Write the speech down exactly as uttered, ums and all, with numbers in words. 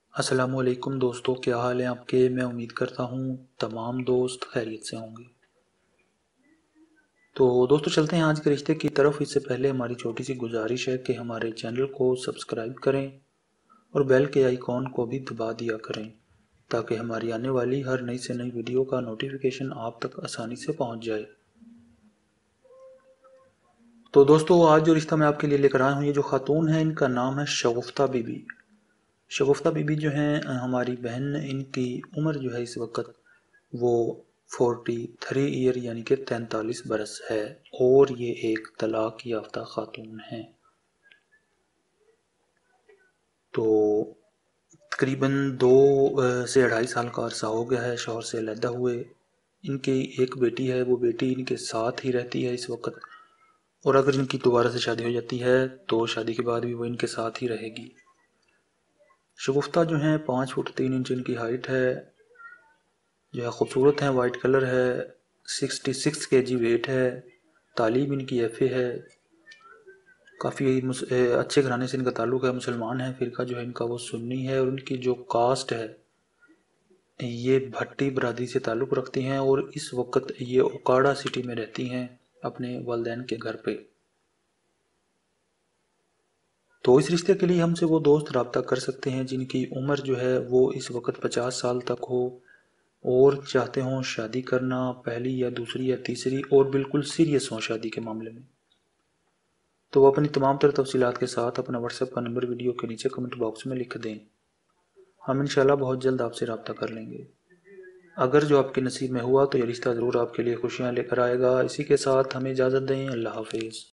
السلام علیکم دوستو، کیا حال ہیں آپ کے؟ میں امید کرتا ہوں تمام دوست خیریت سے ہوں گے۔ تو دوستو چلتے ہیں آج کے رشتے کی طرف۔ اس سے پہلے ہماری چھوٹی سی گزارش ہے کہ ہمارے چینل کو سبسکرائب کریں اور بیل کے آئیکن کو بھی دبا دیا کریں تاکہ ہماری آنے والی ہر نئی سے نئی ویڈیو کا نوٹیفیکیشن آپ تک آسانی سے پہنچ جائے۔ تو دوستو آج جو رشتہ میں آپ کے لیے لے کر آیا ہوں، یہ جو خاتون ہیں ان کا نام ہے شگفتہ بی بی۔ شگفتہ بی بی جو ہیں ہماری بہن، ان کی عمر جو ہے اس وقت وہ فورٹی تھری ایئر یعنی کہ تینتالیس برس ہے، اور یہ ایک طلاق یافتہ خاتون ہیں۔ تو تقریباً دو سے اڑھائی سال کا عرصہ ہو گیا ہے شوہر سے علیحدہ ہوئے۔ ان کی ایک بیٹی ہے، وہ بیٹی ان کے ساتھ ہی رہتی ہے اس وقت، اور اگر ان کی دوبارہ سے شادی ہو جاتی ہے تو شادی کے بعد بھی وہ ان کے ساتھ ہی رہے گی۔ شگفتہ جو ہیں پانچ فٹ تین انچ ان کی ہائٹ ہے، جو ہے خوبصورت ہیں، وائٹ کلر ہے، sixty six K G wait ہے، تعلیم ان کی ایف اے ہے، کافی اچھے گھرانے سے ان کا تعلق ہے، مسلمان ہیں، فرقہ جو ہے ان کا وہ سنی ہے، اور ان کی جو کاسٹ ہے یہ بھٹی برادری سے تعلق رکھتی ہیں، اور اس وقت یہ اوکاڑا سٹی میں رہتی ہیں اپنے والدین کے گھر پہ۔ تو اس رشتے کے لیے ہم سے وہ دوست رابطہ کر سکتے ہیں جن کی عمر جو ہے وہ اس وقت پچاس سال تک ہو اور چاہتے ہوں شادی کرنا، پہلی یا دوسری یا تیسری، اور بالکل سیریس ہوں شادی کے معاملے میں۔ تو وہ اپنی تمام تر تفصیلات کے ساتھ اپنا واٹس ایپ کا نمبر ویڈیو کے نیچے کمنٹ باکس میں لکھ دیں، ہم انشاءاللہ بہت جلد آپ سے رابطہ کر لیں گے۔ اگر جو آپ کے نصیب میں ہوا تو یہ رشتہ ضرور آپ کے لیے خوشیاں لے کر آئے گا۔ اسی کے ساتھ ہمیں اجازت دیں، اللہ حافظ۔